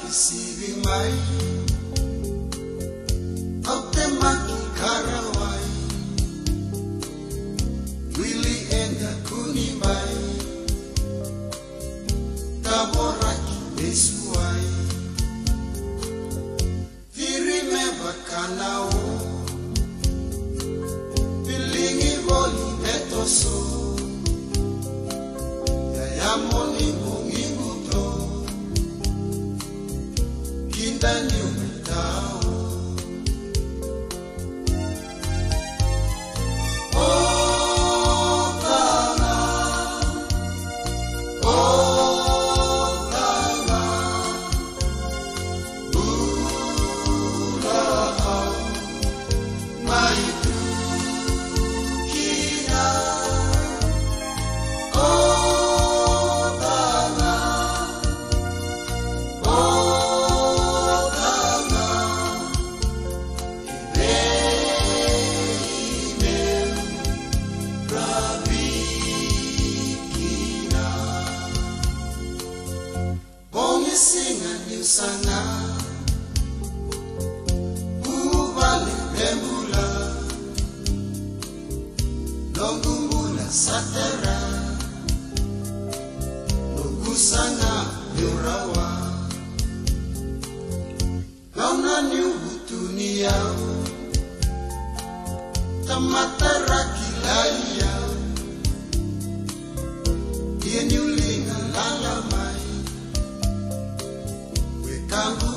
receiving my of the monkey caraway Willie and the Kunibai Taboraki Besuai we remember Kanao Bilingi Voli Metoso Yayamoni Mungimuto Kindani Umetao Sing a new sana Uvale Bembula Longumula Satera Nogusana Yurawa Launa New Butunia Tamatara Kilaya Yenulinga Lalamai Come